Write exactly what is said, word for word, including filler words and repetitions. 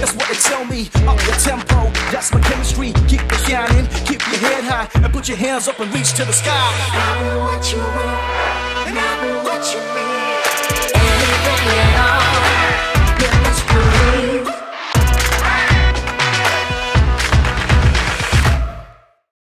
that's what they tell me. Up the tempo, that's my chemistry. Keep it shining, keep your head high, and put your hands up and reach to the sky. I've been what you want, and I've been what you need.